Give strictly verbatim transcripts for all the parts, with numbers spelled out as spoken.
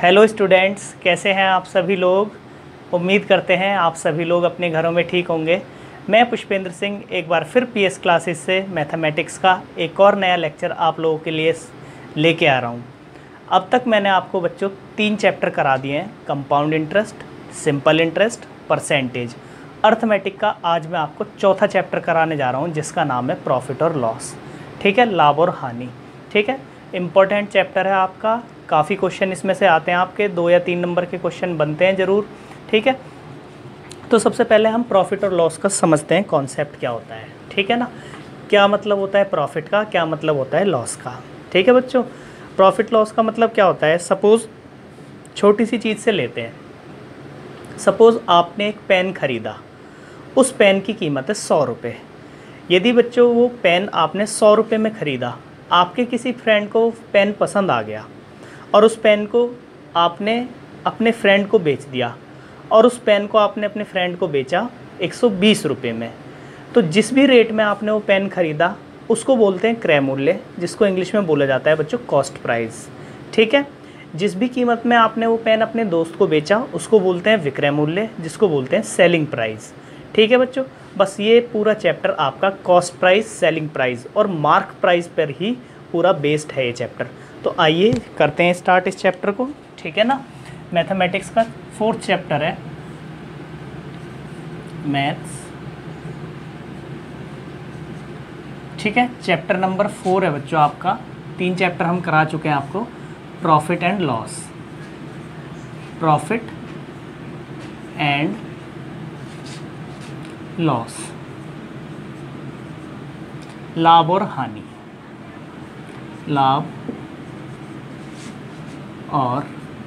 Hello students, कैसे हैं आप सभी लोग। उम्मीद करते हैं आप सभी लोग अपने घरों में ठीक होंगे। मैं पुष्पेंद्र सिंह एक बार फिर पीएस क्लासेस से मैथमेटिक्स का एक और नया लेक्चर आप लोगों के लिए लेके आ रहा हूं। अब तक मैंने आपको बच्चों तीन चैप्टर करा दिए हैं, compound interest, simple interest, percentage. Arithmetic का आज मैं आपको चौथा चैप्टर कराने जा रहा हूं जिसका नाम है प्रॉफिट और लॉस। ठीक है, लाभ और हानि। ठीक है, इम्पोर्टेंट चैप्टर है आपका। काफ़ी क्वेश्चन इसमें से आते हैं, आपके दो या तीन नंबर के क्वेश्चन बनते हैं ज़रूर। ठीक है, तो सबसे पहले हम प्रॉफिट और लॉस का समझते हैं कॉन्सेप्ट क्या होता है। ठीक है ना, क्या मतलब होता है प्रॉफिट का, क्या मतलब होता है लॉस का। ठीक है बच्चों, प्रॉफिट लॉस का मतलब क्या होता है। सपोज़ छोटी सी चीज़ से लेते हैं। सपोज़ आपने एक पेन ख़रीदा, उस पेन की कीमत है सौ रुपये। यदि बच्चों वो पेन आपने सौ रुपये में ख़रीदा, आपके किसी फ्रेंड को पेन पसंद आ गया और उस पेन को आपने अपने फ्रेंड को बेच दिया, और उस पेन को आपने अपने फ्रेंड को बेचा एक सौ बीस रुपये में, तो जिस भी रेट में आपने वो पेन ख़रीदा उसको बोलते हैं क्रय मूल्य, जिसको इंग्लिश में बोला जाता है बच्चों कॉस्ट प्राइस। ठीक है, जिस भी कीमत में आपने वो पेन अपने दोस्त को बेचा उसको बोलते हैं विक्रय मूल्य, जिसको बोलते हैं सेलिंग प्राइस। ठीक है बच्चों, बस ये पूरा चैप्टर आपका कॉस्ट प्राइस, सेलिंग प्राइस और मार्क प्राइस पर ही पूरा बेस्ड है ये चैप्टर। तो आइए करते हैं स्टार्ट इस चैप्टर को। ठीक है ना, मैथमेटिक्स का फोर्थ चैप्टर है मैथ्स। ठीक है, चैप्टर नंबर फोर है बच्चों आपका। तीन चैप्टर हम करा चुके हैं आपको, profit and loss, profit and loss, लाभ और हानि, लाभ और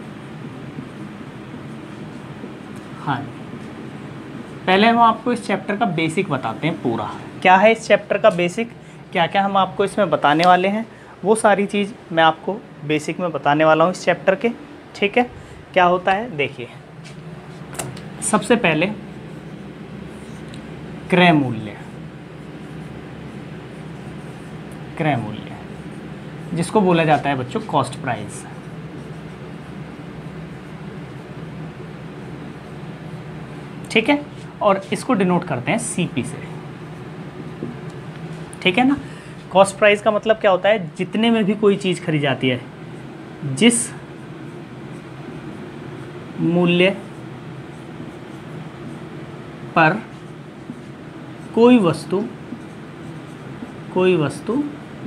हानि। पहले हम आपको इस चैप्टर का बेसिक बताते हैं पूरा। क्या है इस चैप्टर का बेसिक, क्या क्या हम आपको इसमें बताने वाले हैं, वो सारी चीज़ मैं आपको बेसिक में बताने वाला हूँ इस चैप्टर के। ठीक है, क्या होता है देखिए। सबसे पहले क्रय मूल्य, क्रय मूल्य जिसको बोला जाता है बच्चों कॉस्ट प्राइस। ठीक है, और इसको डिनोट करते हैं सीपी से। ठीक है ना, कॉस्ट प्राइस का मतलब क्या होता है, जितने में भी कोई चीज़ खरीदी जाती है, जिस मूल्य पर कोई वस्तु कोई वस्तु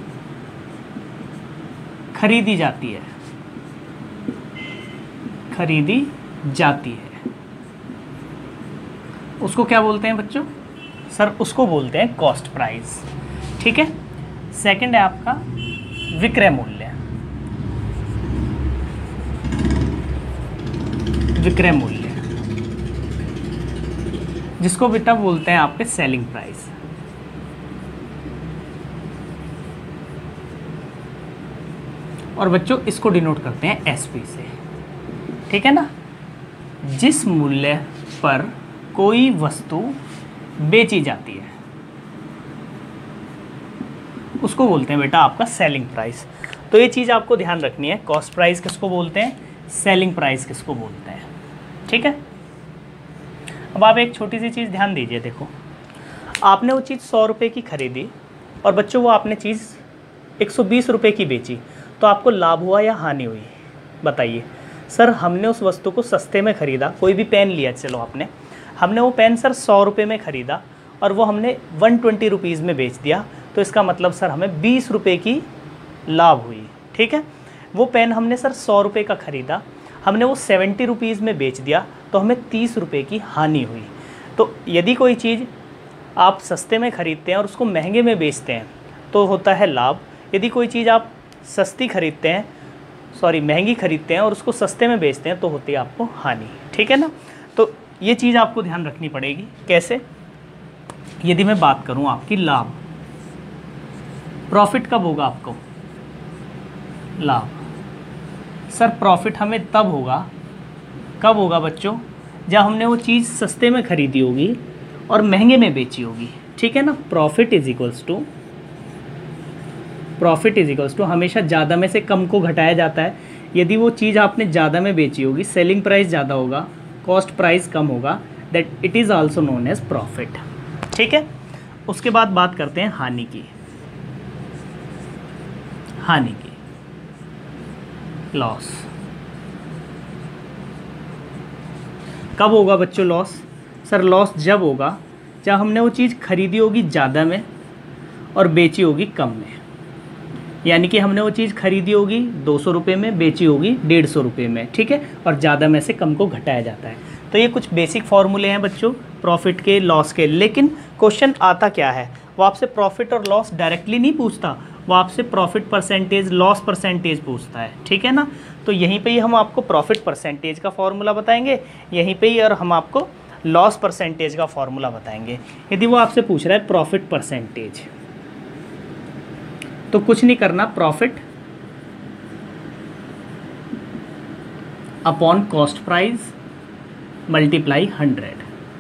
खरीदी जाती है खरीदी जाती है उसको क्या बोलते हैं बच्चों सर, उसको बोलते हैं कॉस्ट प्राइस। ठीक है, सेकंड है आपका विक्रय मूल्य, विक्रय मूल्य जिसको बेटा बोलते हैं आपके सेलिंग प्राइस। और बच्चों इसको डिनोट करते हैं एसपी से। ठीक है ना, जिस मूल्य पर कोई वस्तु बेची जाती है उसको बोलते हैं बेटा आपका सेलिंग प्राइस। तो ये चीज़ आपको ध्यान रखनी है, कॉस्ट प्राइस किसको बोलते हैं, सेलिंग प्राइस किसको बोलते हैं। ठीक है, अब आप एक छोटी सी चीज़ ध्यान दीजिए। देखो, आपने वो चीज़ सौ रुपये की खरीदी और बच्चों वो आपने चीज़ एक सौ बीस रुपये की बेची, तो आपको लाभ हुआ या हानि हुई, बताइए। सर हमने उस वस्तु को सस्ते में ख़रीदा, कोई भी पेन लिया, चलो आपने हमने वो पेन सर सौ रुपये में ख़रीदा और वो हमने वन ट्वेंटी रुपीज़ में बेच दिया, तो इसका मतलब सर हमें बीस रुपये की लाभ हुई। ठीक है, वो पेन हमने सर सौ रुपये का ख़रीदा, हमने वो सेवेंटी रुपीज़ में बेच दिया, तो हमें तीस रुपये की हानि हुई। तो यदि कोई चीज़ आप सस्ते में ख़रीदते हैं और उसको महंगे में बेचते हैं तो होता है लाभ। यदि कोई चीज़ आप सस्ती खरीदते हैं सॉरी महंगी खरीदते हैं और उसको सस्ते में बेचते हैं तो होती है आपको हानि। ठीक है ना, तो ये चीज़ आपको ध्यान रखनी पड़ेगी। कैसे, यदि मैं बात करूं आपकी लाभ, प्रॉफिट कब होगा आपको, लाभ सर प्रॉफिट हमें तब होगा, कब होगा बच्चों, जब हमने वो चीज़ सस्ते में ख़रीदी होगी और महंगे में बेची होगी। ठीक है ना, profit is equals to profit is equals to हमेशा ज़्यादा में से कम को घटाया जाता है, यदि वो चीज़ आपने ज़्यादा में बेची होगी, सेलिंग प्राइस ज़्यादा होगा, कॉस्ट प्राइस कम होगा, that it is also known as profit. ठीक है, उसके बाद बात करते हैं हानि की। हानि की, लॉस। कब होगा बच्चों लॉस? सर लॉस जब होगा जब हमने वो चीज़ खरीदी होगी ज़्यादा में और बेची होगी कम में। यानी कि हमने वो चीज़ खरीदी होगी दो सौ रुपये में, बेची होगी डेढ़ सौ रुपये में, ठीक है, और ज़्यादा में से कम को घटाया जाता है। तो ये कुछ बेसिक फॉर्मूले हैं बच्चों प्रॉफिट के, लॉस के। लेकिन क्वेश्चन आता क्या है, वो आपसे प्रॉफिट और लॉस डायरेक्टली नहीं पूछता, वो आपसे प्रॉफिट परसेंटेज, लॉस परसेंटेज पूछता है। ठीक है ना, तो यहीं पे ही हम आपको प्रॉफिट परसेंटेज का फॉर्मूला बताएंगे, यहीं पे ही, और हम आपको लॉस परसेंटेज का फॉर्मूला बताएंगे। यदि वो आपसे पूछ रहा है प्रॉफिट परसेंटेज, तो कुछ नहीं करना, profit upon cost price multiply hundred.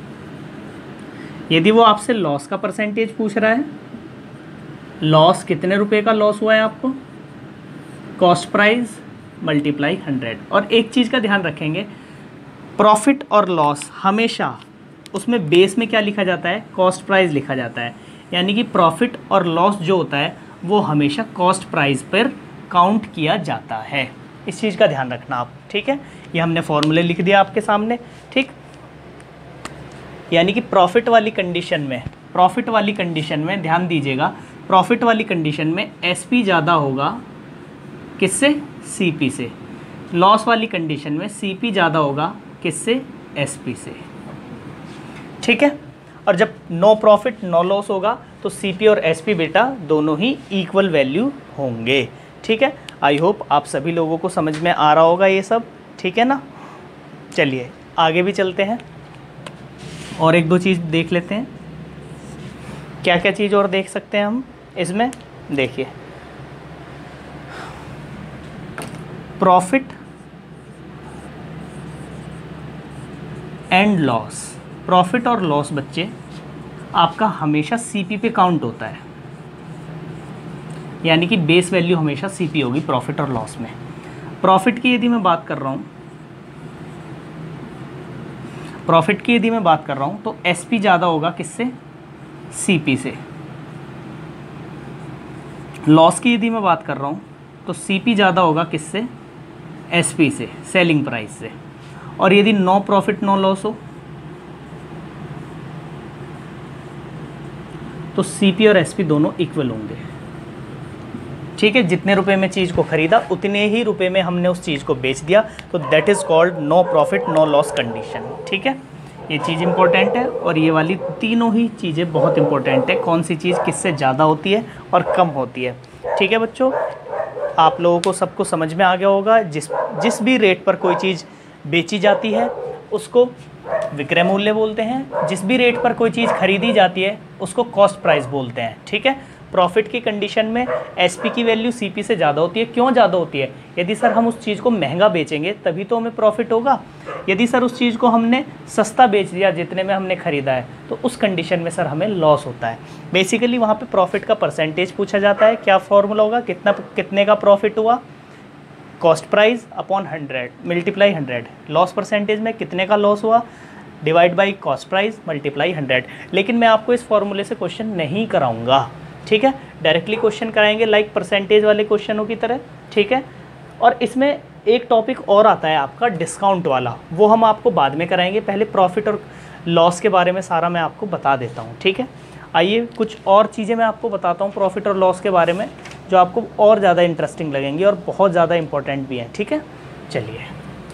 यदि वो आपसे लॉस का परसेंटेज पूछ रहा है, लॉस कितने रुपए का लॉस हुआ है आपको, कॉस्ट प्राइस मल्टीप्लाई हंड्रेड। और एक चीज़ का ध्यान रखेंगे, प्रॉफिट और लॉस हमेशा उसमें बेस में क्या लिखा जाता है, कॉस्ट प्राइस लिखा जाता है। यानी कि प्रॉफिट और लॉस जो होता है वो हमेशा कॉस्ट प्राइस पर काउंट किया जाता है। इस चीज़ का ध्यान रखना आप। ठीक है, ये हमने फॉर्मूले लिख दिया आपके सामने। ठीक, यानी कि प्रॉफिट वाली कंडीशन में, प्रॉफिट वाली कंडीशन में ध्यान दीजिएगा, प्रॉफिट वाली कंडीशन में एसपी ज़्यादा होगा किससे, सीपी से। लॉस वाली कंडीशन में सीपी ज़्यादा होगा किससे, एसपी से। ठीक है, और जब नो प्रॉफिट नो लॉस होगा तो सीपी और एसपी बेटा दोनों ही इक्वल वैल्यू होंगे। ठीक है, आई होप आप सभी लोगों को समझ में आ रहा होगा ये सब। ठीक है ना, चलिए आगे भी चलते हैं और एक दो चीज़ देख लेते हैं। क्या क्या चीज़ और देख सकते हैं हम इसमें, देखिए प्रॉफिट एंड लॉस। प्रॉफिट और लॉस बच्चे आपका हमेशा सीपी पे काउंट होता है, यानी कि बेस वैल्यू हमेशा सीपी होगी प्रॉफिट और लॉस में। प्रॉफिट की यदि मैं बात कर रहा हूँ, प्रॉफिट की यदि मैं बात कर रहा हूँ तो एसपी ज़्यादा होगा किससे, सीपी से। लॉस की यदि मैं बात कर रहा हूँ तो सीपी ज़्यादा होगा किससे, एसपी से, सेलिंग प्राइस से। और यदि नो प्रॉफिट नो लॉस हो तो सीपी और एसपी दोनों इक्वल होंगे। ठीक है, जितने रुपए में चीज़ को खरीदा उतने ही रुपए में हमने उस चीज़ को बेच दिया, तो that is called no profit no loss condition. ठीक है, ये चीज़ इंपॉर्टेंट है, और ये वाली तीनों ही चीज़ें बहुत इंपॉर्टेंट है, कौन सी चीज़ किससे ज़्यादा होती है और कम होती है। ठीक है बच्चों, आप लोगों को सबको समझ में आ गया होगा। जिस जिस भी रेट पर कोई चीज़ बेची जाती है उसको विक्रय मूल्य बोलते हैं, जिस भी रेट पर कोई चीज़ खरीदी जाती है उसको कॉस्ट प्राइस बोलते हैं। ठीक है, प्रॉफिट की कंडीशन में एसपी की वैल्यू सीपी से ज़्यादा होती है। क्यों ज़्यादा होती है? यदि सर हम उस चीज़ को महंगा बेचेंगे तभी तो हमें प्रॉफिट होगा। यदि सर उस चीज़ को हमने सस्ता बेच दिया जितने में हमने ख़रीदा है तो उस कंडीशन में सर हमें लॉस होता है। बेसिकली वहाँ पे प्रॉफिट का परसेंटेज पूछा जाता है। क्या फॉर्मूला होगा, कितना कितने का प्रॉफिट हुआ, cost price upon hundred multiply hundred. Loss percentage में कितने का लॉस हुआ, divide by cost price multiply hundred. लेकिन मैं आपको इस फॉर्मूले से क्वेश्चन नहीं कराऊंगा, ठीक है, डायरेक्टली क्वेश्चन कराएंगे लाइक परसेंटेज वाले क्वेश्चनों की तरह। ठीक है, और इसमें एक टॉपिक और आता है आपका डिस्काउंट वाला, वो हम आपको बाद में कराएंगे। पहले प्रॉफिट और लॉस के बारे में सारा मैं आपको बता देता हूँ। ठीक है, आइए कुछ और चीज़ें मैं आपको बताता हूँ प्रॉफिट और लॉस के बारे में जो आपको और ज़्यादा इंटरेस्टिंग लगेंगी और बहुत ज़्यादा इंपॉर्टेंट भी हैं। ठीक है, चलिए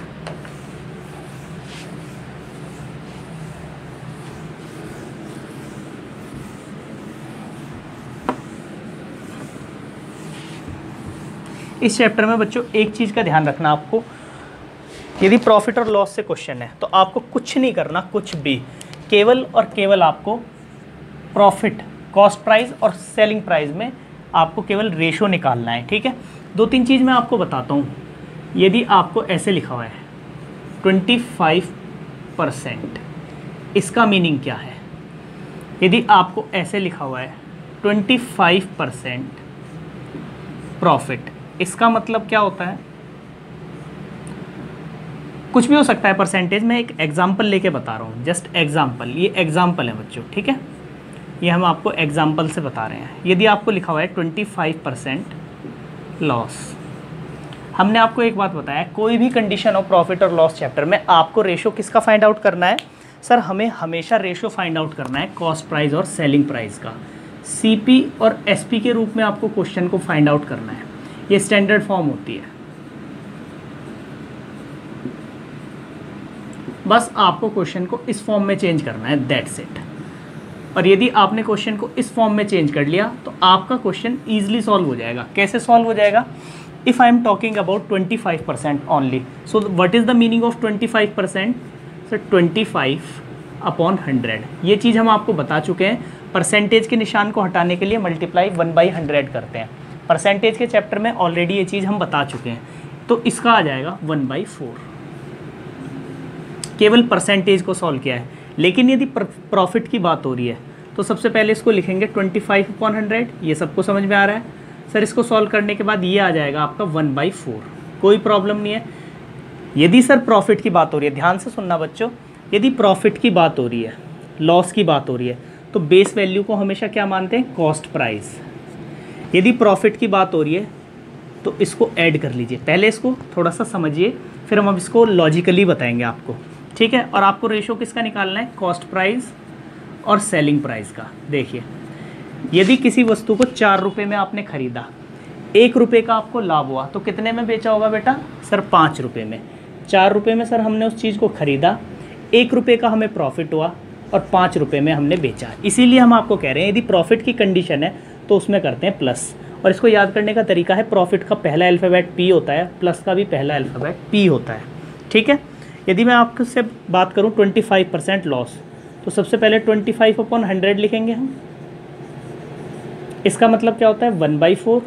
इस चैप्टर में बच्चों एक चीज़ का ध्यान रखना आपको, यदि प्रॉफिट और लॉस से क्वेश्चन है तो आपको कुछ नहीं करना, कुछ भी, केवल और केवल आपको प्रॉफिट, कॉस्ट प्राइस और सेलिंग प्राइस में आपको केवल रेशो निकालना है। ठीक है, दो तीन चीज़ मैं आपको बताता हूँ। यदि आपको ऐसे लिखा हुआ है ट्वेंटी फाइव परसेंट, इसका मीनिंग क्या है? यदि आपको ऐसे लिखा हुआ है ट्वेंटी फाइव परसेंट प्रॉफिट, इसका मतलब क्या होता है? कुछ भी हो सकता है परसेंटेज, मैं एक एग्जाम्पल लेके बता रहा हूँ, जस्ट एग्जाम्पल, ये एग्जाम्पल है बच्चों, ठीक है, ये हम आपको एग्जाम्पल से बता रहे हैं। यदि आपको लिखा हुआ है ट्वेंटी फाइव परसेंट लॉस, हमने आपको एक बात बताया, कोई भी कंडीशन हो प्रॉफिट और लॉस चैप्टर में आपको रेशो किसका फाइंड आउट करना है सर, हमें हमेशा रेशो फाइंड आउट करना है कॉस्ट प्राइस और सेलिंग प्राइस का। सीपी और एसपी के रूप में आपको क्वेश्चन को फाइंड आउट करना है, ये स्टैंडर्ड फॉर्म होती है। बस आपको क्वेश्चन को इस फॉर्म में चेंज करना है, दैट्स इट। और यदि आपने क्वेश्चन को इस फॉर्म में चेंज कर लिया तो आपका क्वेश्चन ईजिली सॉल्व हो जाएगा। कैसे सॉल्व हो जाएगा? If I am talking about twenty five percent only, so what is the meaning of twenty five percent? Sir twenty five upon hundred, ये चीज़ हम आपको बता चुके हैं। परसेंटेज के निशान को हटाने के लिए मल्टीप्लाई वन बाई हंड्रेड करते हैं, परसेंटेज के चैप्टर में ऑलरेडी ये चीज़ हम बता चुके हैं। तो इसका आ जाएगा वन बाई फोर, केवल परसेंटेज को सॉल्व किया है। लेकिन यदि प्रॉफिट की बात हो रही है तो सबसे पहले इसको लिखेंगे ट्वेंटी फाइव अपॉन हंड्रेड, ये सबको समझ में आ रहा है सर। इसको सॉल्व करने के बाद ये आ जाएगा आपका वन बाई फोर, कोई प्रॉब्लम नहीं है। यदि सर प्रॉफिट की बात हो रही है, ध्यान से सुनना बच्चों, यदि प्रॉफिट की बात हो रही है, लॉस की बात हो रही है, तो बेस वैल्यू को हमेशा क्या मानते हैं? Cost price. यदि प्रॉफिट की बात हो रही है तो इसको ऐड कर लीजिए, पहले इसको थोड़ा सा समझिए, फिर हम अब इसको लॉजिकली बताएंगे आपको, ठीक है। और आपको रेशो किसका निकालना है? कॉस्ट प्राइस और सेलिंग प्राइस का। देखिए, यदि किसी वस्तु को चार रुपये में आपने ख़रीदा, एक रुपये का आपको लाभ हुआ, तो कितने में बेचा होगा बेटा? सर पाँच रुपये में। चार रुपये में सर हमने उस चीज़ को ख़रीदा, एक रुपये का हमें प्रॉफिट हुआ और पाँच रुपये में हमने बेचा। इसीलिए हम आपको कह रहे हैं यदि प्रॉफिट की कंडीशन है तो उसमें करते हैं प्लस। और इसको याद करने का तरीका है, प्रॉफिट का पहला अल्फ़ाबेट पी होता है, प्लस का भी पहला अल्फ़ाबेट पी होता है, ठीक है। यदि मैं आपसे बात करूं ट्वेंटी फाइव परसेंट लॉस, तो सबसे पहले ट्वेंटी फाइव अपॉन हंड्रेड लिखेंगे हम। इसका मतलब क्या होता है? वन बाई फोर,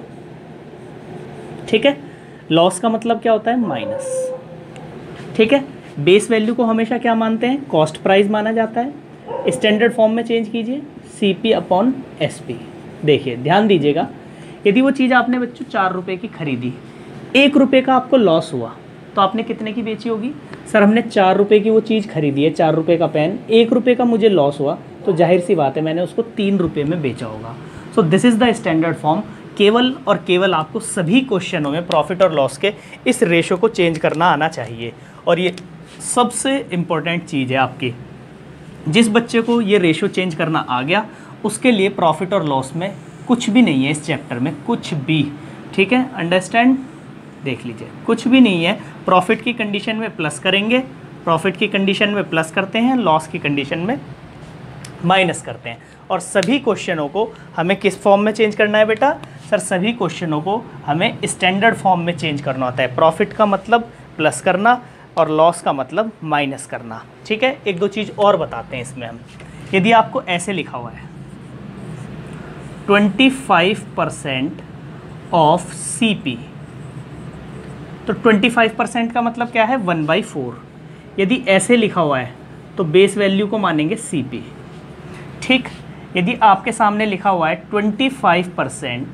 ठीक है। लॉस का मतलब क्या होता है? माइनस, ठीक है। बेस वैल्यू को हमेशा क्या मानते हैं? कॉस्ट प्राइस माना जाता है। स्टैंडर्ड फॉर्म में चेंज कीजिए, C P upon S P. देखिए ध्यान दीजिएगा, यदि वो चीज़ आपने बच्चों चार रुपये की खरीदी, एक रुपये का आपको लॉस हुआ, तो आपने कितने की बेची होगी? सर हमने चार रुपये की वो चीज़ खरीदी है, चार रुपये का पेन, एक रुपये का मुझे लॉस हुआ, तो जाहिर सी बात है मैंने उसको तीन रुपये में बेचा होगा। So this is the standard form. केवल और केवल आपको सभी क्वेश्चनों में प्रॉफिट और लॉस के इस रेशो को चेंज करना आना चाहिए। और ये सबसे इम्पोर्टेंट चीज़ है आपकी। जिस बच्चे को ये रेशो चेंज करना आ गया, उसके लिए प्रॉफिट और लॉस में कुछ भी नहीं है, इस चैप्टर में कुछ भी, ठीक है। अंडरस्टैंड? देख लीजिए, कुछ भी नहीं है। प्रॉफिट की कंडीशन में प्लस करेंगे, प्रॉफिट की कंडीशन में प्लस करते हैं, लॉस की कंडीशन में माइनस करते हैं। और सभी क्वेश्चनों को हमें किस फॉर्म में चेंज करना है बेटा? सर सभी क्वेश्चनों को हमें स्टैंडर्ड फॉर्म में चेंज करना होता है। प्रॉफिट का मतलब प्लस करना और लॉस का मतलब माइनस करना, ठीक है। एक दो चीज़ और बताते हैं इसमें हम। यदि आपको ऐसे लिखा हुआ है twenty five percent of C P, तो ट्वेंटी फाइव परसेंट का मतलब क्या है? One by four. यदि ऐसे लिखा हुआ है तो बेस वैल्यू को मानेंगे सी पी, ठीक। यदि आपके सामने लिखा हुआ है twenty five percent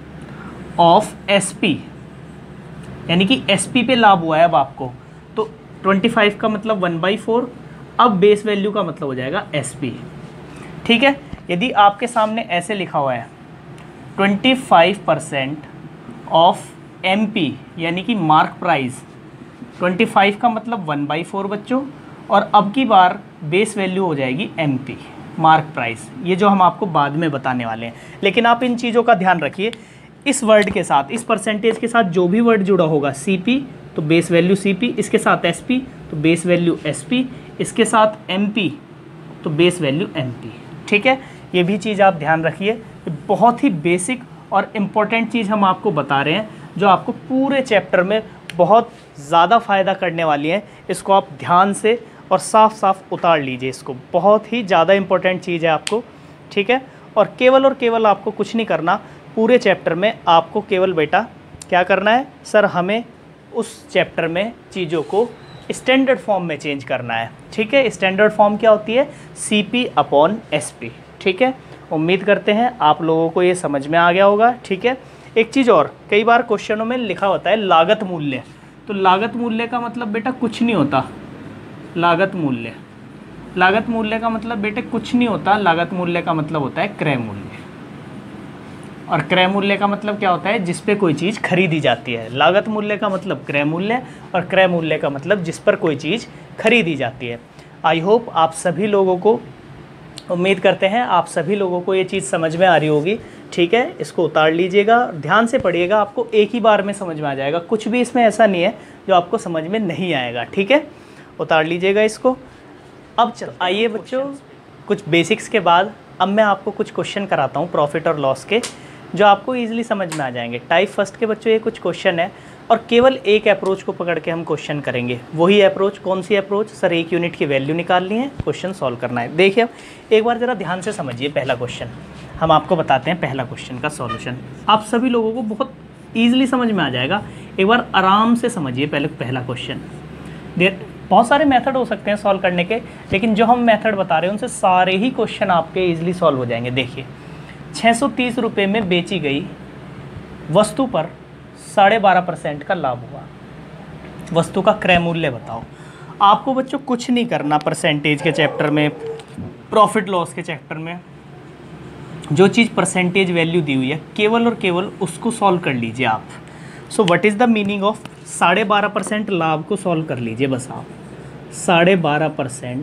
of S P, यानी कि एस पी पे लाभ हुआ है अब आपको, तो ट्वेंटी फाइव का मतलब वन बाई फोर, अब बेस वैल्यू का मतलब हो जाएगा एस पी, ठीक है। यदि आपके सामने ऐसे लिखा हुआ है twenty five percent of M P, यानी कि मार्क प्राइस, ट्वेंटी फाइव का मतलब वन बाई फोर बच्चों, और अब की बार बेस वैल्यू हो जाएगी एम पी, मार्क प्राइस। ये जो हम आपको बाद में बताने वाले हैं, लेकिन आप इन चीज़ों का ध्यान रखिए। इस वर्ड के साथ, इस परसेंटेज के साथ जो भी वर्ड जुड़ा होगा, सी पी तो बेस वैल्यू सी पी, इसके साथ एस पी तो बेस वैल्यू एस पी, इसके साथ एम पी तो बेस वैल्यू एम पी, ठीक है। ये भी चीज़ आप ध्यान रखिए। बहुत ही बेसिक और इम्पोर्टेंट चीज़ हम आपको बता रहे हैं, जो आपको पूरे चैप्टर में बहुत ज़्यादा फ़ायदा करने वाली है। इसको आप ध्यान से और साफ साफ उतार लीजिए, इसको बहुत ही ज़्यादा इम्पोर्टेंट चीज़ है आपको, ठीक है। और केवल और केवल आपको कुछ नहीं करना, पूरे चैप्टर में आपको केवल बेटा क्या करना है? सर हमें उस चैप्टर में चीज़ों को स्टैंडर्ड फॉर्म में चेंज करना है, ठीक है। स्टैंडर्ड फॉर्म क्या होती है? C P upon S P, ठीक है। उम्मीद करते हैं आप लोगों को ये समझ में आ गया होगा, ठीक है। एक चीज़ और, कई बार क्वेश्चनों में लिखा होता है लागत मूल्य, तो लागत मूल्य का मतलब बेटा कुछ नहीं होता, लागत मूल्य, लागत मूल्य का मतलब बेटे कुछ नहीं होता, लागत मूल्य का मतलब होता है क्रय मूल्य। और क्रय मूल्य का मतलब क्या होता है, जिस पे कोई चीज़ खरीदी जाती है। लागत मूल्य का मतलब क्रय मूल्य, और क्रय मूल्य का मतलब जिस पर कोई चीज़ खरीदी जाती है। आई होप आप सभी लोगों को, उम्मीद करते हैं आप सभी लोगों को ये चीज़ समझ में आ रही होगी। ठीक है, इसको उतार लीजिएगा, ध्यान से पढ़िएगा, आपको एक ही बार में समझ में आ जाएगा, कुछ भी इसमें ऐसा नहीं है जो आपको समझ में नहीं आएगा। ठीक है, उतार लीजिएगा इसको। अब चल आइए बच्चों, कुछ बेसिक्स के बाद अब मैं आपको कुछ क्वेश्चन कराता हूँ प्रॉफिट और लॉस के, जो आपको ईजिली समझ में आ जाएंगे। टाइप फर्स्ट के बच्चों ये कुछ क्वेश्चन है, और केवल एक अप्रोच को पकड़ के हम क्वेश्चन करेंगे। वही अप्रोच, कौन सी अप्रोच सर? एक यूनिट की वैल्यू निकालनी है, क्वेश्चन सॉल्व करना है। देखिए अब एक बार ज़रा ध्यान से समझिए पहला क्वेश्चन, हम आपको बताते हैं पहला क्वेश्चन का सॉल्यूशन। आप सभी लोगों को बहुत ईजिली समझ में आ जाएगा, एक बार आराम से समझिए पहले पहला क्वेश्चन। बहुत सारे मेथड हो सकते हैं सॉल्व करने के, लेकिन जो हम मेथड बता रहे हैं उनसे सारे ही क्वेश्चन आपके ईजिली सॉल्व हो जाएंगे। देखिए, छः सौ तीस रुपये में बेची गई वस्तु पर साढ़े बारह परसेंट का लाभ हुआ, वस्तु का क्रय मूल्य बताओ। आपको बच्चों कुछ नहीं करना परसेंटेज के चैप्टर में, प्रॉफिट लॉस के चैप्टर में, जो चीज़ परसेंटेज वैल्यू दी हुई है केवल और केवल उसको सॉल्व कर लीजिए आप। So what is the meaning of साढ़े बारह परसेंट लाभ को सॉल्व कर लीजिए बस आप। साढ़े बारह परसेंट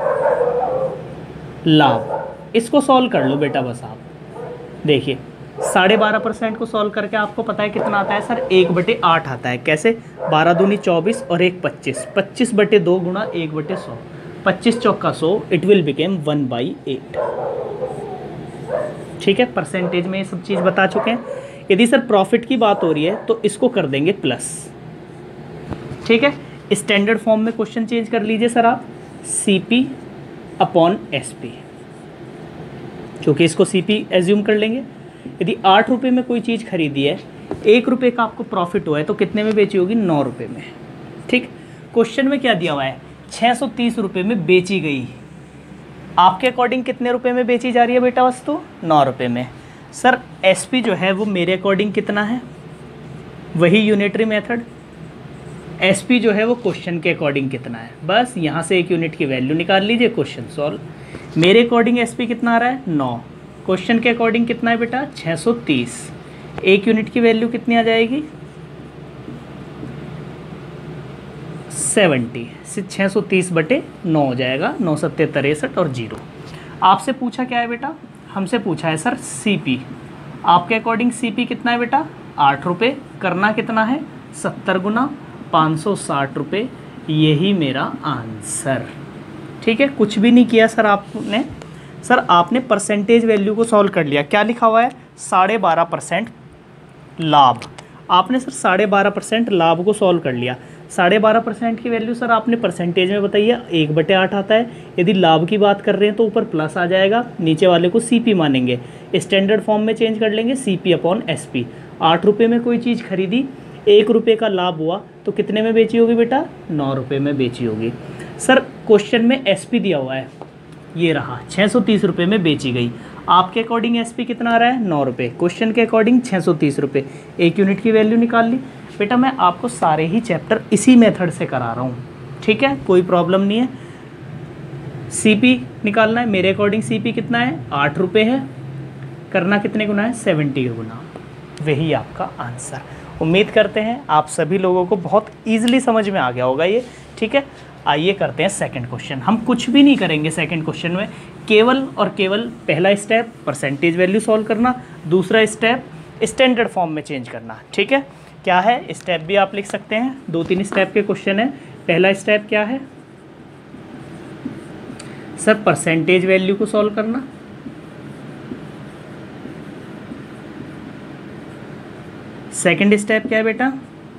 लाभ, इसको सॉल्व कर लो बेटा बस आप। देखिए, साढ़े बारह परसेंट को सॉल्व करके आपको पता है कितना आता है सर? एक बटे आठ आता है। कैसे? बारह दूनी चौबीस और एक पच्चीस, पच्चीस बटे दो गुणा एक बटे सौ, पच्चीस चौका सौ, it will become one by eight. ठीक है, परसेंटेज में ये सब चीज़ बता चुके हैं। यदि सर प्रॉफिट की बात हो रही है तो इसको कर देंगे प्लस। ठीक है, स्टैंडर्ड फॉर्म में क्वेश्चन चेंज कर लीजिए सर आप, C P upon S P, क्योंकि इसको सी पी एज्यूम कर लेंगे। यदि आठ रुपये में कोई चीज़ खरीदी है, एक रुपये का आपको प्रॉफिट हुआ है, तो कितने में बेची होगी? नौ रुपये में। ठीक, क्वेश्चन में क्या दिया हुआ है? छः सौ तीस रुपये में बेची गई। आपके अकॉर्डिंग कितने रुपए में बेची जा रही है बेटा वस्तु? नौ रुपये में। सर एस पी जो है वो मेरे अकॉर्डिंग कितना है? वही यूनिटरी मेथड। एस पी जो है वो क्वेश्चन के अकॉर्डिंग कितना है? बस यहाँ से एक यूनिट की वैल्यू निकाल लीजिए, क्वेश्चन सॉल्व। मेरे अकॉर्डिंग एस पी कितना आ रहा है? नौ। क्वेश्चन के अकॉर्डिंग कितना है बेटा? छः सौ तीस। एक यूनिट की वैल्यू कितनी आ जाएगी? सेवेंटी। छः सौ तीस बटे नौ हो जाएगा, नौ सत्तर तिरसठ और जीरो। आपसे पूछा क्या है बेटा? हमसे पूछा है सर सी पी। आपके अकॉर्डिंग सी पी कितना है बेटा? आठ रुपये। करना कितना है? सत्तर गुना पाँच सौ साठ रुपये। यही मेरा आंसर। ठीक है, कुछ भी नहीं किया सर आपने। सर आपने परसेंटेज वैल्यू को सॉल्व कर लिया। क्या लिखा हुआ है? साढ़े बारह परसेंट लाभ। आपने सर साढ़े बारह परसेंट लाभ को सॉल्व कर लिया। साढ़े बारह परसेंट की वैल्यू सर आपने परसेंटेज में बताइए, एक बटे आठ आता है। यदि लाभ की बात कर रहे हैं तो ऊपर प्लस आ जाएगा, नीचे वाले को सी पी मानेंगे। स्टैंडर्ड फॉर्म में चेंज कर लेंगे, C P upon S P. आठ रुपये में कोई चीज़ खरीदी, एक रुपये का लाभ हुआ, तो कितने में बेची होगी बेटा? नौ रुपये में बेची होगी। सर क्वेश्चन में एस पी दिया हुआ है, ये रहा, छः सौ तीस रुपये में बेची गई। आपके अकॉर्डिंग एस पी कितना आ रहा है? नौ रुपये। क्वेश्चन के अकॉर्डिंग छः सौ तीस रुपये। एक यूनिट की वैल्यू निकाल ली। बेटा मैं आपको सारे ही चैप्टर इसी मेथड से करा रहा हूँ, ठीक है, कोई प्रॉब्लम नहीं है। सी पी निकालना है, मेरे अकॉर्डिंग सी पी कितना है? आठ रुपये है। करना कितने गुना है? सेवेंटी के गुना। वही आपका आंसर। उम्मीद करते हैं आप सभी लोगों को बहुत ईजिली समझ में आ गया होगा ये, ठीक है। आइए करते हैं सेकंड क्वेश्चन। हम कुछ भी नहीं करेंगे सेकंड क्वेश्चन में, केवल और केवल पहला स्टेप परसेंटेज वैल्यू सॉल्व करना, दूसरा स्टेप स्टैंडर्ड फॉर्म में चेंज करना, ठीक है। क्या है स्टेप भी आप लिख सकते हैं, दो तीन स्टेप के क्वेश्चन है। पहला स्टेप क्या है सर? परसेंटेज वैल्यू को सॉल्व करना। सेकंड स्टेप क्या है बेटा?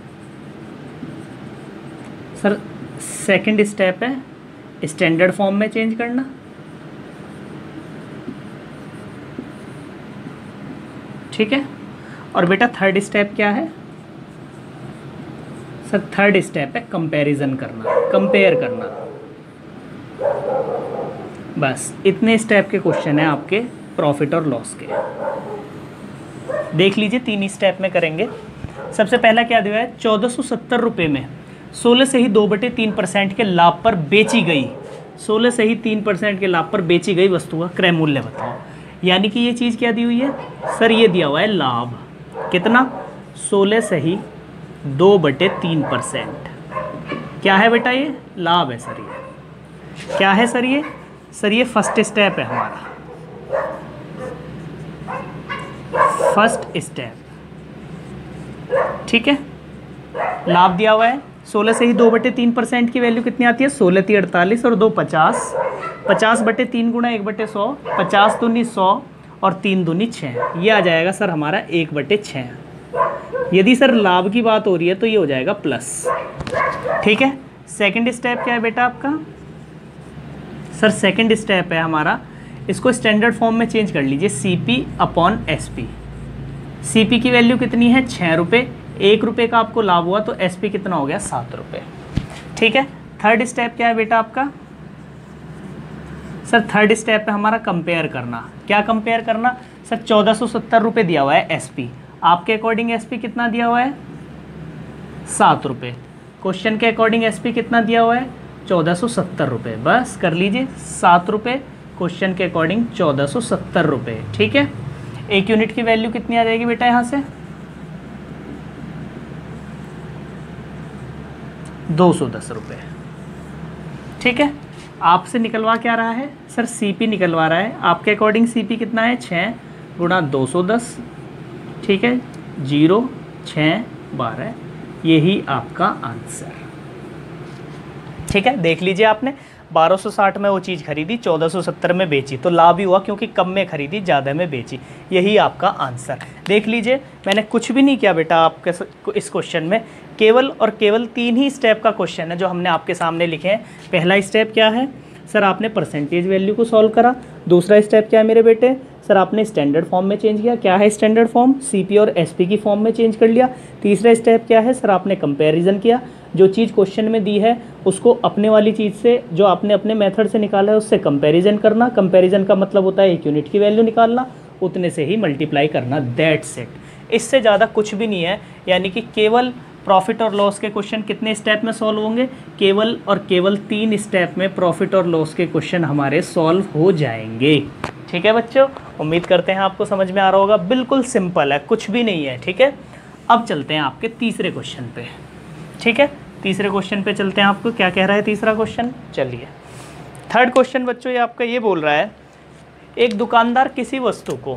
सर सेकंड स्टेप है स्टैंडर्ड फॉर्म में चेंज करना। ठीक है। और बेटा थर्ड स्टेप क्या है सर? थर्ड स्टेप है कंपैरिजन करना, कंपेयर करना। बस इतने स्टेप के क्वेश्चन हैं आपके प्रॉफिट और लॉस के। देख लीजिए तीन स्टेप में करेंगे। सबसे पहला क्या दिया है, चौदह सौ सत्तर रुपये में सोलह से ही दो बटे तीन परसेंट के लाभ पर बेची गई, सोलह से ही तीन परसेंट के लाभ पर बेची गई वस्तु का क्रय मूल्य बताओ। यानी कि ये चीज़ क्या दी हुई है सर, ये दिया हुआ है लाभ, कितना, सोलह से ही दो बटे तीन परसेंट। क्या है बेटा, ये लाभ है सर। ये क्या है सर, ये सर ये फर्स्ट स्टेप है हमारा, फर्स्ट स्टेप, ठीक है। लाभ दिया हुआ है, सोलह से ही दो बटे तीन परसेंट की वैल्यू कितनी आती है, सोलह ती अड़तालीस और दो पचास, पचास बटे तीन गुणा एक बटे सौ, पचास दूनी सौ और तीन दूनी छः, ये आ जाएगा सर हमारा एक बटे छः। यदि सर लाभ की बात हो रही है तो ये हो जाएगा प्लस, ठीक है। सेकंड स्टेप क्या है बेटा आपका, सर सेकंड स्टेप है हमारा, इसको स्टैंडर्ड फॉर्म में चेंज कर लीजिए, C P upon S P. C P की वैल्यू कितनी है, छः रुपये, एक रुपये का आपको लाभ हुआ तो एस पी कितना हो गया, सात रुपये, ठीक है। थर्ड स्टेप क्या है बेटा आपका, सर थर्ड स्टेप है हमारा कंपेयर करना। क्या कंपेयर करना, सर चौदह सौ सत्तर रुपये दिया हुआ है एस पी, आपके अकॉर्डिंग एस पी कितना दिया हुआ है, सात रुपये, क्वेश्चन के अकॉर्डिंग एस पी कितना दिया हुआ है, चौदह सौ सत्तर रुपये, बस कर लीजिए, सात रुपये क्वेश्चन के अकॉर्डिंग चौदह सौ सत्तर रुपये, ठीक है। एक यूनिट की वैल्यू कितनी आ जाएगी बेटा यहाँ से, दो सौ दस रुपये, ठीक है। आपसे निकलवा क्या रहा है सर, सीपी निकलवा रहा है, आपके अकॉर्डिंग सीपी कितना है, छः गुणा दो सौ दस, ठीक है, जीरो छः बारह, यही आपका आंसर, ठीक है। देख लीजिए आपने बारह सौ साठ में वो चीज़ खरीदी, चौदह सौ सत्तर में बेची, तो लाभ ही हुआ क्योंकि कम में खरीदी ज़्यादा में बेची, यही आपका आंसर। देख लीजिए मैंने कुछ भी नहीं किया बेटा आपके इस क्वेश्चन में, केवल और केवल तीन ही स्टेप का क्वेश्चन है जो हमने आपके सामने लिखे हैं। पहला स्टेप क्या है सर, आपने परसेंटेज वैल्यू को सॉल्व करा। दूसरा स्टेप क्या है मेरे बेटे, सर आपने स्टैंडर्ड फॉर्म में चेंज किया। क्या है स्टैंडर्ड फॉर्म, सीपी और एसपी की फॉर्म में चेंज कर लिया। तीसरा स्टेप क्या है सर, आपने कंपैरिजन किया, जो चीज़ क्वेश्चन में दी है उसको अपने वाली चीज़ से, जो आपने अपने मेथड से निकाला है उससे कंपैरिजन करना। कंपैरिजन का मतलब होता है एक यूनिट की वैल्यू निकालना, उतने से ही मल्टीप्लाई करना, दैट्स इट। इससे ज़्यादा कुछ भी नहीं है। यानी कि केवल प्रॉफिट और लॉस के क्वेश्चन कितने स्टेप में सॉल्व होंगे, केवल और केवल तीन स्टेप में प्रॉफिट और लॉस के क्वेश्चन हमारे सॉल्व हो जाएंगे। ठीक है बच्चों, उम्मीद करते हैं आपको समझ में आ रहा होगा। बिल्कुल सिंपल है, कुछ भी नहीं है। ठीक है, अब चलते हैं आपके तीसरे क्वेश्चन पे। ठीक है, तीसरे क्वेश्चन पे चलते हैं। आपको क्या कह रहा है तीसरा क्वेश्चन, चलिए। थर्ड क्वेश्चन बच्चों ये आपका ये बोल रहा है, एक दुकानदार किसी वस्तु को,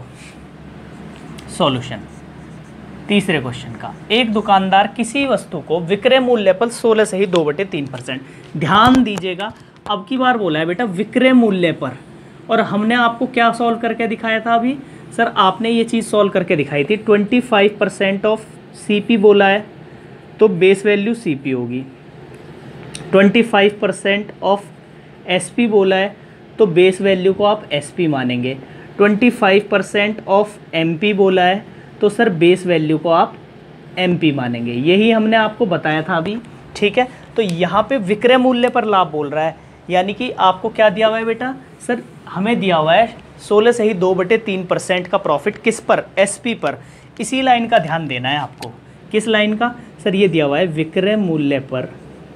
सॉल्यूशन तीसरे क्वेश्चन का, एक दुकानदार किसी वस्तु को विक्रय मूल्य पर सोलह से ही दो बटे तीन परसेंट, ध्यान दीजिएगा अब की बार बोला है बेटा विक्रय मूल्य पर, और हमने आपको क्या सॉल्व करके दिखाया था अभी सर, आपने ये चीज़ सॉल्व करके दिखाई थी। Twenty five percent of C P बोला है तो बेस वैल्यू सी पी होगी, twenty five percent of S P बोला है तो बेस वैल्यू को आप एस पी मानेंगे, twenty five percent of M P बोला है तो सर बेस वैल्यू को आप एम पी मानेंगे। यही हमने आपको बताया था अभी। ठीक है, तो यहाँ पे विक्रय मूल्य पर लाभ बोल रहा है, यानी कि आपको क्या दिया हुआ है बेटा सर, हमें दिया हुआ है सोलह से ही दो बटे तीन परसेंट का प्रॉफिट, किस पर, एस पी पर। इसी लाइन का ध्यान देना है आपको। किस लाइन का सर, ये दिया हुआ है विक्रय मूल्य पर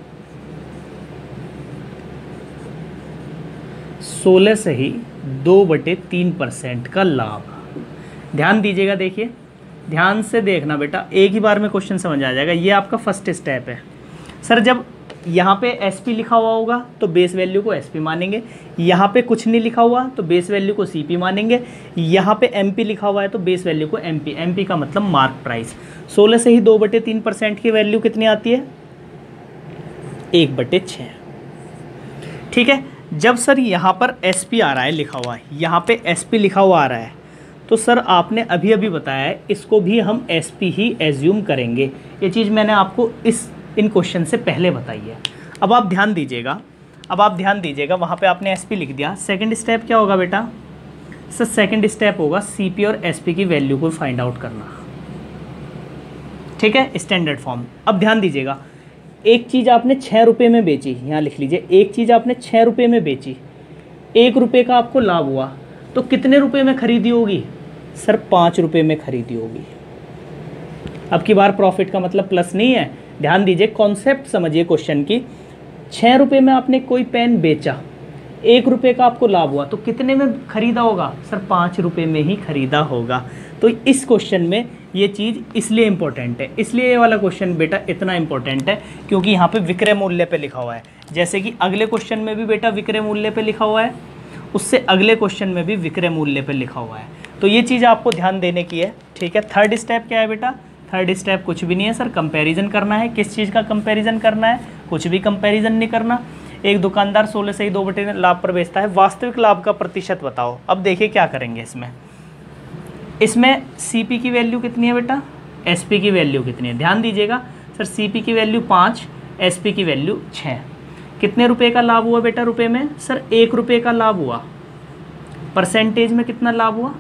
सोलह से ही दो बटे तीन परसेंट का लाभ। ध्यान दीजिएगा, देखिए ध्यान से देखना बेटा, एक ही बार में क्वेश्चन समझ आ जाएगा। ये आपका फर्स्ट स्टेप है सर। जब यहाँ पे एसपी लिखा हुआ होगा तो बेस वैल्यू को एसपी मानेंगे, यहाँ पे कुछ नहीं लिखा हुआ तो बेस वैल्यू को सीपी मानेंगे, यहाँ पे एमपी लिखा हुआ है तो बेस वैल्यू को एमपी, एमपी का मतलब मार्क प्राइस। सोलह से ही दो बटे तीन परसेंट की वैल्यू कितनी आती है, एक बटे छः। ठीक है, जब सर यहाँ पर एसपी आ रहा है लिखा हुआ है, यहाँ पे एसपी लिखा हुआ आ रहा है तो सर आपने अभी अभी बताया है इसको भी हम एसपी ही एज्यूम करेंगे। ये चीज़ मैंने आपको इस इन क्वेश्चन से पहले बताई है। अब आप ध्यान दीजिएगा, अब आप ध्यान दीजिएगा, वहाँ पे आपने एसपी लिख दिया। सेकंड स्टेप क्या होगा बेटा सर, सेकंड स्टेप होगा सीपी और एसपी की वैल्यू को फाइंड आउट करना। ठीक है, स्टैंडर्ड फॉर्म। अब ध्यान दीजिएगा, एक चीज़ आपने छः रुपये में बेची, यहाँ लिख लीजिए, एक चीज़ आपने छः रुपये में बेची, एक रुपये का आपको लाभ हुआ तो कितने रुपये में खरीदी होगी सर, पाँच रुपये में खरीदी होगी। अब की बार प्रॉफिट का मतलब प्लस नहीं है, ध्यान दीजिए, कॉन्सेप्ट समझिए क्वेश्चन की। छः रुपये में आपने कोई पेन बेचा, एक रुपये का आपको लाभ हुआ, तो कितने में खरीदा होगा सर? पाँच रुपये में ही खरीदा होगा। तो इस क्वेश्चन में ये चीज़ इसलिए इम्पोर्टेंट है, इसलिए ये वाला क्वेश्चन बेटा इतना इम्पोर्टेंट है क्योंकि यहाँ पे विक्रय मूल्य पे लिखा हुआ है। जैसे कि अगले क्वेश्चन में भी बेटा विक्रय मूल्य पे लिखा हुआ है, उससे अगले क्वेश्चन में भी विक्रय मूल्य पे लिखा हुआ है। तो ये चीज़ आपको ध्यान देने की है, ठीक है। थर्ड स्टेप क्या है बेटा? थर्ड स्टेप कुछ भी नहीं है सर, कंपैरिजन करना है। किस चीज़ का कंपैरिजन करना है? कुछ भी कंपैरिजन नहीं करना। एक दुकानदार सोलह से ही दो बटे लाभ पर बेचता है, वास्तविक लाभ का प्रतिशत बताओ। अब देखिए क्या करेंगे इसमें। इसमें सीपी की वैल्यू कितनी है बेटा? एसपी की वैल्यू कितनी है? ध्यान दीजिएगा सर, सीपी की वैल्यू पाँच, एसपी की वैल्यू छः। कितने रुपए का लाभ हुआ बेटा रुपए में? सर एक रुपये का लाभ हुआ। परसेंटेज में कितना लाभ हुआ?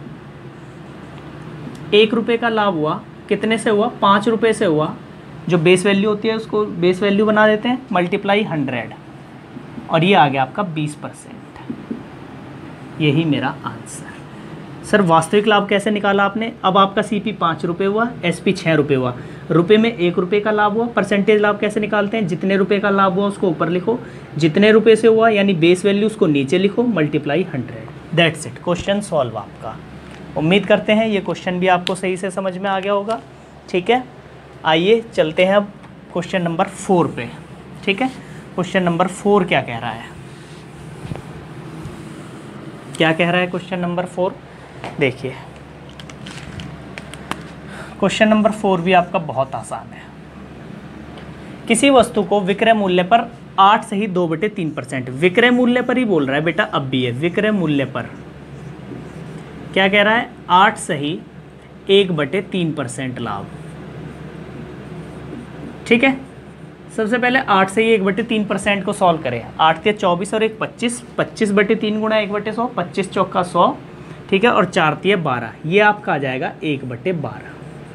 एक रुपये का लाभ हुआ। कितने से हुआ? पाँच रुपये से हुआ। जो बेस वैल्यू होती है उसको बेस वैल्यू बना देते हैं, मल्टीप्लाई हंड्रेड, और ये आ गया आपका बीस परसेंट। यही मेरा आंसर। सर वास्तविक लाभ कैसे निकाला आपने? अब आपका सीपी पाँच रुपये हुआ, एसपी छः रुपये हुआ, रुपये में एक रुपये का लाभ हुआ। परसेंटेज लाभ कैसे निकालते हैं? जितने रुपये का लाभ हुआ उसको ऊपर लिखो, जितने रुपये से हुआ यानी बेस वैल्यू उसको नीचे लिखो, multiply hundred. That's it, question solve आपका। उम्मीद करते हैं ये क्वेश्चन भी आपको सही से समझ में आ गया होगा, ठीक है। आइए चलते हैं अब क्वेश्चन नंबर फोर पे, ठीक है। क्वेश्चन नंबर फोर क्या कह रहा है? क्या कह रहा है क्वेश्चन नंबर फोर? देखिए क्वेश्चन नंबर फोर भी आपका बहुत आसान है। किसी वस्तु को विक्रय मूल्य पर आठ सही दो बटे तीन परसेंट, विक्रय मूल्य पर ही बोल रहा है बेटा, अब भी है विक्रय मूल्य पर। क्या कह रहा है? आठ सही एक बटे तीन परसेंट लाभ, ठीक है। सबसे पहले आठ से ही एक बटे तीन परसेंट को सॉल्व करें। आठ तिया चौबीस और एक पच्चीस, पच्चीस बटे तीन गुणा एक बटे सौ, पच्चीस चौका सौ, ठीक है, और चार तिया बारह, ये आपका आ जाएगा एक बटे बारह।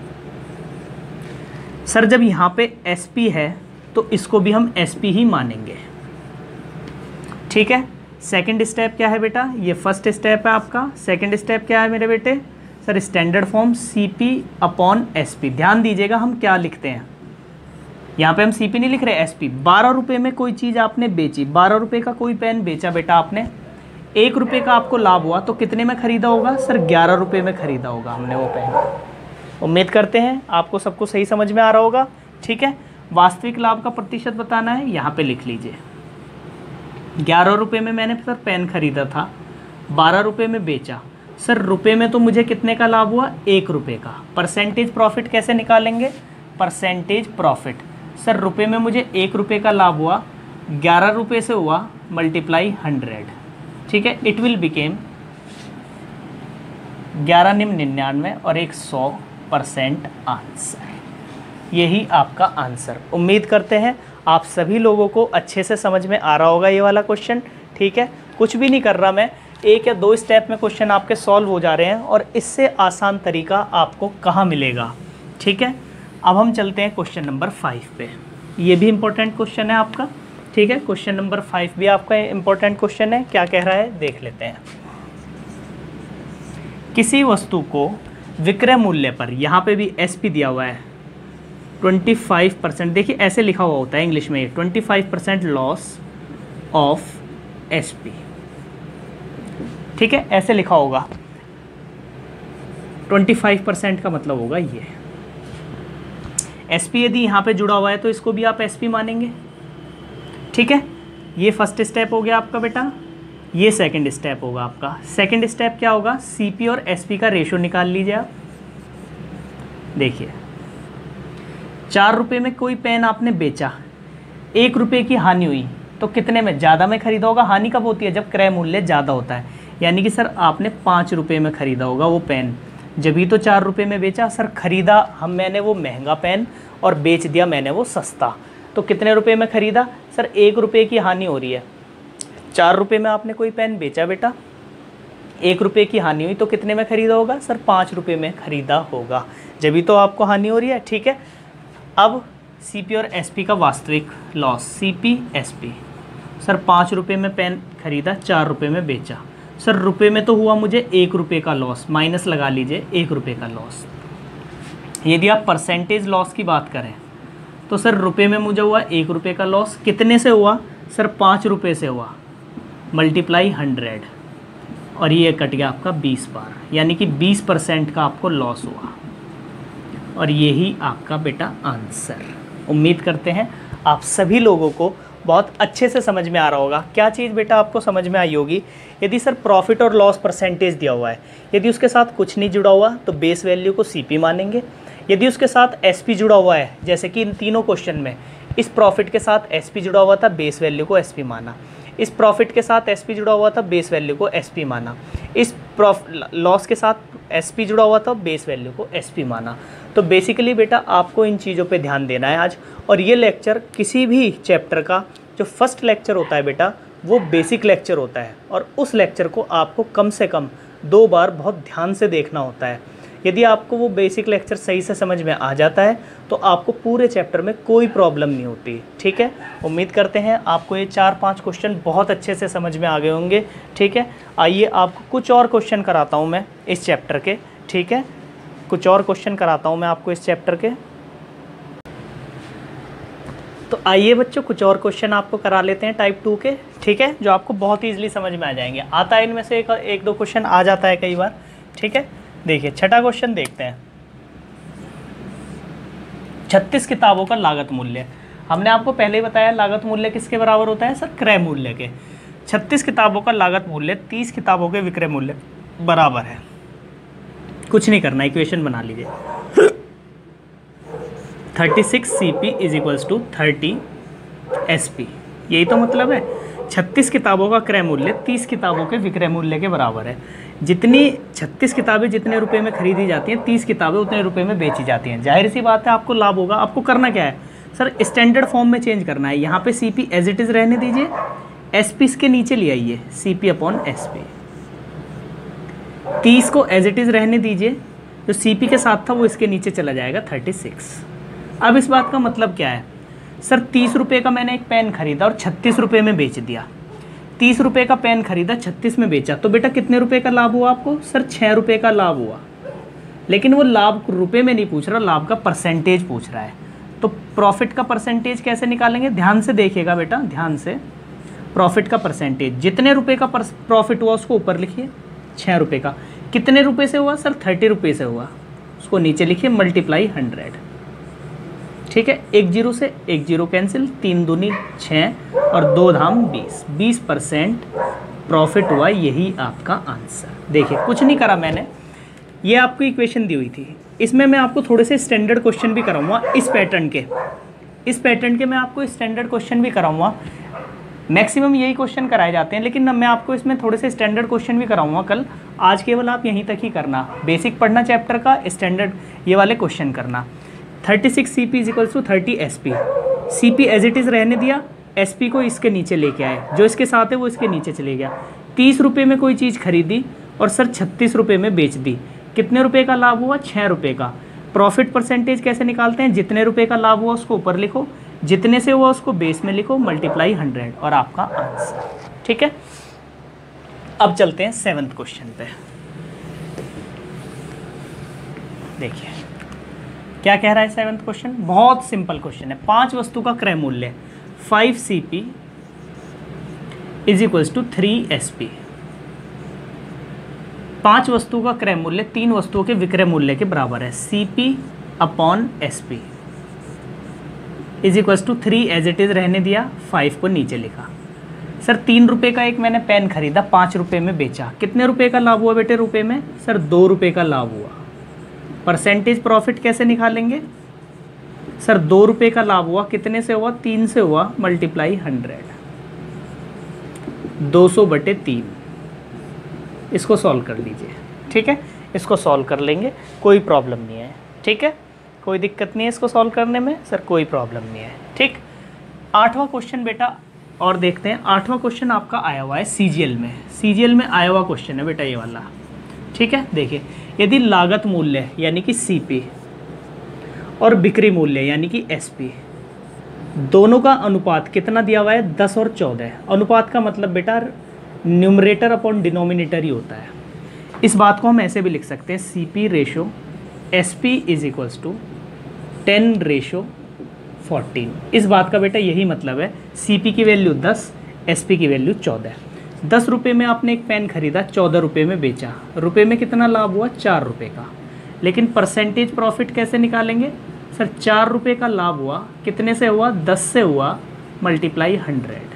सर जब यहाँ पे एस पी है तो इसको भी हम एस पी ही मानेंगे, ठीक है। सेकंड स्टेप क्या है बेटा? ये फर्स्ट स्टेप है आपका। सेकंड स्टेप क्या है मेरे बेटे? Sir standard form C P upon S P. ध्यान दीजिएगा हम क्या लिखते हैं, यहाँ पे हम सीपी नहीं लिख रहे, एसपी। बारह रुपये में कोई चीज़ आपने बेची, बारह रुपये का कोई पेन बेचा बेटा आपने, एक रुपये का आपको लाभ हुआ, तो कितने में खरीदा होगा? सर ग्यारह रुपये में खरीदा होगा हमने वो पेन। उम्मीद करते हैं आपको सबको सही समझ में आ रहा होगा, ठीक है। वास्तविक लाभ का प्रतिशत बताना है, यहाँ पे लिख लीजिए। ग्यारह रुपये में मैंने सर पेन खरीदा था, बारह रुपये में बेचा, सर रुपये में तो मुझे कितने का लाभ हुआ? एक रुपये का। परसेंटेज प्रॉफिट कैसे निकालेंगे? परसेंटेज प्रॉफिट, सर रुपये में मुझे एक रुपये का लाभ हुआ, ग्यारह रुपये से हुआ, मल्टीप्लाई हंड्रेड, ठीक है। इट विल बिकेम ग्यारह निम निन्यानवे और एक सौ परसेंट आंसर। यही आपका आंसर। उम्मीद करते हैं आप सभी लोगों को अच्छे से समझ में आ रहा होगा ये वाला क्वेश्चन, ठीक है। कुछ भी नहीं कर रहा मैं, एक या दो स्टेप में क्वेश्चन आपके सॉल्व हो जा रहे हैं, और इससे आसान तरीका आपको कहाँ मिलेगा, ठीक है। अब हम चलते हैं क्वेश्चन नंबर फाइव पे। ये भी इम्पोर्टेंट क्वेश्चन है आपका, ठीक है। क्वेश्चन नंबर फाइव भी आपका इम्पोर्टेंट क्वेश्चन है। क्या कह रहा है देख लेते हैं। किसी वस्तु को विक्रय मूल्य पर, यहाँ पे भी एस पी दिया हुआ है, पच्चीस परसेंट, देखिए ऐसे लिखा हुआ होता है इंग्लिश में, पच्चीस percent loss of S P, ठीक है, ऐसे लिखा होगा। पच्चीस परसेंट का मतलब होगा ये। एसपी यदि यहाँ पे जुड़ा हुआ है तो इसको भी आप एसपी मानेंगे, ठीक है। ये फर्स्ट स्टेप हो गया आपका बेटा। ये सेकंड स्टेप होगा आपका। सेकंड स्टेप क्या होगा? सीपी और एसपी का रेशो निकाल लीजिए आप। देखिए चार रुपये में कोई पेन आपने बेचा, एक रुपये की हानि हुई, तो कितने में? ज़्यादा में खरीदा होगा। हानि कब होती है? जब क्रय मूल्य ज़्यादा होता है, यानी कि सर आपने पाँच रुपये में ख़रीदा होगा वो पेन, जब ही तो चार रुपये में बेचा। सर ख़रीदा हम मैंने वो महंगा पेन और बेच दिया मैंने वो सस्ता, तो कितने रुपए में ख़रीदा? सर एक रुपये की हानि हो रही है। चार रुपये में आपने कोई पेन बेचा बेटा, एक रुपये की हानि हुई, तो कितने में ख़रीदा होगा? सर पाँच रुपये में ख़रीदा होगा, जब ही तो आपको हानि हो रही है, ठीक है। अब सीपी और एसपी का वास्तविक लॉस, सीपी एसपी। सर पाँच रुपये में पेन ख़रीदा, चार रुपये में बेचा, सर रुपये में तो हुआ मुझे एक रुपये का लॉस, माइनस लगा लीजिए एक रुपये का लॉस। यदि आप परसेंटेज लॉस की बात करें तो सर रुपए में मुझे हुआ एक रुपये का लॉस, कितने से हुआ सर पाँच रुपये से हुआ, मल्टीप्लाई हंड्रेड, और ये कट गया आपका बीस बार, यानी कि बीस परसेंट का आपको लॉस हुआ। और यही आपका बेटा आंसर। उम्मीद करते हैं आप सभी लोगों को बहुत अच्छे से समझ में आ रहा होगा। क्या चीज़ बेटा आपको समझ में आई होगी? यदि सर प्रॉफिट और लॉस परसेंटेज दिया हुआ है, यदि उसके साथ कुछ नहीं जुड़ा हुआ तो बेस वैल्यू को सीपी मानेंगे। यदि उसके साथ एसपी जुड़ा हुआ है, जैसे कि इन तीनों क्वेश्चन में इस प्रॉफिट के साथ एसपी जुड़ा हुआ था, बेस वैल्यू को एसपी माना। इस प्रॉफिट के साथ एसपी जुड़ा हुआ था, बेस वैल्यू को एसपी माना। इस प्रॉफ लॉस के साथ एसपी जुड़ा हुआ था, बेस वैल्यू को एसपी माना। तो बेसिकली बेटा आपको इन चीज़ों पे ध्यान देना है आज। और ये लेक्चर किसी भी चैप्टर का जो फर्स्ट लेक्चर होता है बेटा वो बेसिक लेक्चर होता है, और उस लेक्चर को आपको कम से कम दो बार बहुत ध्यान से देखना होता है। यदि आपको वो बेसिक लेक्चर सही से समझ में आ जाता है तो आपको पूरे चैप्टर में कोई प्रॉब्लम नहीं होती। ठीक है, उम्मीद करते हैं आपको ये चार पांच क्वेश्चन बहुत अच्छे से समझ में आ गए होंगे। ठीक है, आइए आपको कुछ और क्वेश्चन कराता हूँ मैं इस चैप्टर के। ठीक है, कुछ और क्वेश्चन कराता हूँ मैं आपको इस चैप्टर के। तो आइए बच्चों कुछ और क्वेश्चन आपको करा लेते हैं टाइप टू के। ठीक है, जो आपको बहुत ईजिली समझ में आ जाएंगे। आता है इनमें से एक, एक दो क्वेश्चन आ जाता है कई बार। ठीक है, देखिए छठा क्वेश्चन देखते हैं। छत्तीस किताबों का लागत मूल्य। हमने आपको पहले ही बताया लागत मूल्य किसके बराबर होता है सर? क्रय मूल्य के। छत्तीस किताबों का लागत मूल्य तीस किताबों के विक्रय मूल्य बराबर है। कुछ नहीं करना, इक्वेशन बना लीजिए। Thirty six C P is equals to thirty S P. यही तो मतलब है। छत्तीस किताबों का क्रय मूल्य तीस किताबों के विक्रय मूल्य के बराबर है। जितनी छत्तीस किताबें जितने रुपए में खरीदी जाती हैं, तीस किताबें उतने रुपए में बेची जाती हैं। जाहिर सी बात है आपको लाभ होगा। आपको करना क्या है सर? स्टैंडर्ड फॉर्म में चेंज करना है। यहाँ पे C P as it is रहने दीजिए, एस पी इसके नीचे ले आइए, C P upon S P. तीस को एज इट इज़ रहने दीजिए, जो सी पी के साथ था वो इसके नीचे चला जाएगा थर्टी सिक्स। अब इस बात का मतलब क्या है सर? तीस रुपये का मैंने एक पेन खरीदा और छत्तीस रुपये में बेच दिया। तीस रुपये का पेन खरीदा, छत्तीस में बेचा, तो बेटा कितने रुपए का लाभ हुआ आपको? सर छः रुपये का लाभ हुआ। लेकिन वो लाभ रुपए में नहीं पूछ रहा, लाभ का परसेंटेज पूछ रहा है। तो प्रॉफिट का परसेंटेज कैसे निकालेंगे? ध्यान से देखिएगा बेटा, ध्यान से। प्रॉफिट का परसेंटेज, जितने रुपये का प्रॉफिट हुआ उसको ऊपर लिखिए, छः रुपये का। कितने रुपये से हुआ सर? थर्टी रुपये से हुआ, उसको नीचे लिखिए, मल्टीप्लाई हंड्रेड। ठीक है, एक जीरो से एक जीरो कैंसिल, तीन दूनी छः और दो धाम बीस। बीस परसेंट प्रॉफिट हुआ, यही आपका आंसर। देखिए कुछ नहीं करा मैंने, ये आपको इक्वेशन दी हुई थी। इसमें मैं आपको थोड़े से स्टैंडर्ड क्वेश्चन भी कराऊंगा इस पैटर्न के। इस पैटर्न के मैं आपको स्टैंडर्ड क्वेश्चन भी कराऊंगा। मैक्सिमम यही क्वेश्चन कराए जाते हैं, लेकिन मैं आपको इसमें थोड़े से स्टैंडर्ड क्वेश्चन भी कराऊंगा कल। आज केवल आप यहीं तक ही करना, बेसिक पढ़ना चैप्टर का, स्टैंडर्ड ये वाले क्वेश्चन करना। Thirty six C P is equals to thirty S P. C P as it is रहने दिया, एस पी को इसके नीचे लेके आए, जो इसके साथ है वो इसके नीचे चले गया। तीस रुपये में कोई चीज़ खरीदी और सर छत्तीस रुपये में बेच दी, कितने रुपए का लाभ हुआ? छः रुपये का। प्रॉफिट परसेंटेज कैसे निकालते हैं? जितने रुपए का लाभ हुआ उसको ऊपर लिखो, जितने से हुआ उसको बेस में लिखो, मल्टीप्लाई हंड्रेड, और आपका आंसर। ठीक है, अब चलते हैं सेवन्थ क्वेश्चन पे। देखिए क्या कह रहा है सेवन्थ क्वेश्चन? बहुत सिंपल क्वेश्चन है। पांच वस्तु का क्रय मूल्य five C P is equals to three S P. पांच वस्तु का क्रय मूल्य तीन वस्तुओं के विक्रय मूल्य के बराबर है। C P upon S P is equals to three as it is रहने दिया, फाइव को नीचे लिखा। सर तीन रुपये का एक मैंने पेन खरीदा, पाँच रुपये में बेचा, कितने रुपए का लाभ हुआ बेटे रुपए में? सर दो रुपये का लाभ हुआ। परसेंटेज प्रॉफिट कैसे निकालेंगे? सर दो रुपये का लाभ हुआ, कितने से हुआ? तीन से हुआ, मल्टीप्लाई हंड्रेड, दो सौ बटे तीन। इसको सॉल्व कर लीजिए। ठीक है, इसको सॉल्व कर लेंगे, कोई प्रॉब्लम नहीं है। ठीक है, कोई दिक्कत नहीं है इसको सॉल्व करने में सर, कोई प्रॉब्लम नहीं है। ठीक, आठवां क्वेश्चन बेटा और देखते हैं। आठवां क्वेश्चन आपका आया हुआ है सी जी एल में। सी जी एल में आया हुआ क्वेश्चन है बेटा ये वाला। ठीक है, देखिए यदि लागत मूल्य यानी कि सी पी और बिक्री मूल्य यानी कि एस पी दोनों का अनुपात कितना दिया हुआ है? दस और चौदह। अनुपात का मतलब बेटा न्यूमरेटर अपॉन डिनोमिनेटर ही होता है। इस बात को हम ऐसे भी लिख सकते हैं, C P ratio S P is equals to ten ratio fourteen. इस बात का बेटा यही मतलब है, सी पी की वैल्यू दस, एस पी की वैल्यू चौदह। दस रुपये में आपने एक पेन खरीदा, चौदह रुपये में बेचा, रुपये में कितना लाभ हुआ? चार रुपये का। लेकिन परसेंटेज प्रॉफिट कैसे निकालेंगे सर? चार रुपये का लाभ हुआ, कितने से हुआ? दस से हुआ, मल्टीप्लाई हंड्रेड,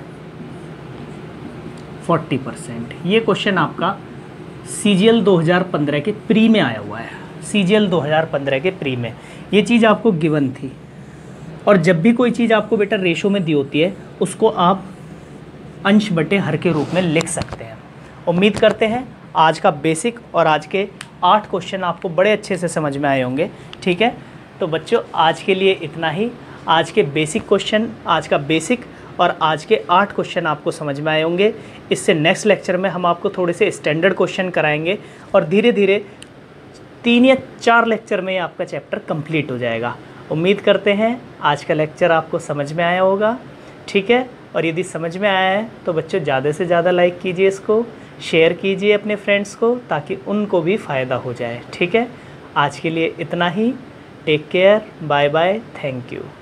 फोर्टी परसेंट। ये क्वेश्चन आपका सी जी एल दो हज़ार पंद्रह के प्री में आया हुआ है, सी जी एल दो हज़ार पंद्रह के प्री में ये चीज़ आपको गिवन थी। और जब भी कोई चीज़ आपको बेटा रेशो में दी होती है, उसको आप अंश बटे हर के रूप में लिख सकते हैं। उम्मीद करते हैं आज का बेसिक और आज के आठ क्वेश्चन आपको बड़े अच्छे से समझ में आए होंगे। ठीक है, तो बच्चों आज के लिए इतना ही। आज के बेसिक क्वेश्चन, आज का बेसिक और आज के आठ क्वेश्चन आपको समझ में आए होंगे। इससे नेक्स्ट लेक्चर में हम आपको थोड़े से स्टैंडर्ड क्वेश्चन कराएंगे और धीरे धीरे तीन या चार लेक्चर में आपका चैप्टर कंप्लीट हो जाएगा। उम्मीद करते हैं आज का लेक्चर आपको समझ में आया होगा। ठीक है, और यदि समझ में आया है तो बच्चों ज़्यादा से ज़्यादा लाइक कीजिए, इसको शेयर कीजिए अपने फ्रेंड्स को, ताकि उनको भी फ़ायदा हो जाए। ठीक है, आज के लिए इतना ही। Take care, bye bye, thank you.